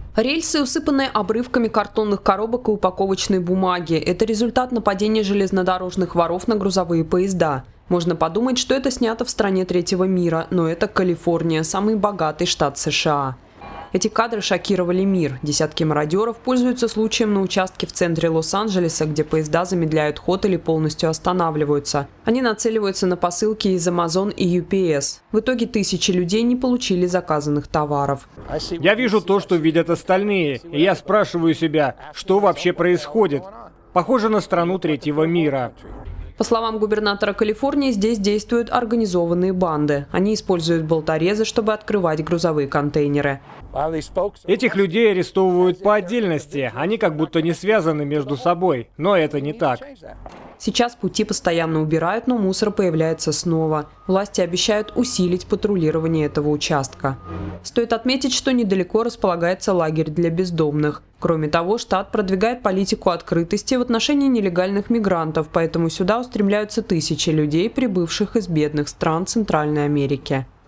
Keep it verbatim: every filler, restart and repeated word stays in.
Рельсы, усыпанные обрывками картонных коробок и упаковочной бумаги. Это результат нападения железнодорожных воров на грузовые поезда. Можно подумать, что это снято в стране третьего мира, но это Калифорния, самый богатый штат США. Эти кадры шокировали мир. Десятки мародеров пользуются случаем на участке в центре Лос-Анджелеса, где поезда замедляют ход или полностью останавливаются. Они нацеливаются на посылки из Amazon и ю пи эс. В итоге тысячи людей не получили заказанных товаров. Я вижу то, что видят остальные, и я спрашиваю себя, что вообще происходит. Похоже на страну третьего мира. По словам губернатора Калифорнии, здесь действуют организованные банды. Они используют болторезы, чтобы открывать грузовые контейнеры. Этих людей арестовывают по отдельности. Они как будто не связаны между собой. Но это не так. Сейчас пути постоянно убирают, но мусор появляется снова. Власти обещают усилить патрулирование этого участка. Стоит отметить, что недалеко располагается лагерь для бездомных. Кроме того, штат продвигает политику открытости в отношении нелегальных мигрантов, поэтому сюда устремляются тысячи людей, прибывших из бедных стран Центральной Америки.